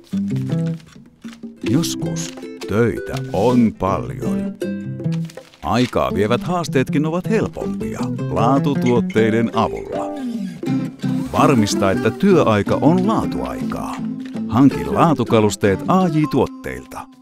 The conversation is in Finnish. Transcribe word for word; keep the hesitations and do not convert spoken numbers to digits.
Joskus töitä on paljon. Aikaa vievät haasteetkin ovat helpompia laatutuotteiden avulla. Varmista, että työaika on laatuaikaa. Hanki laatukalusteet A J Tuotteilta.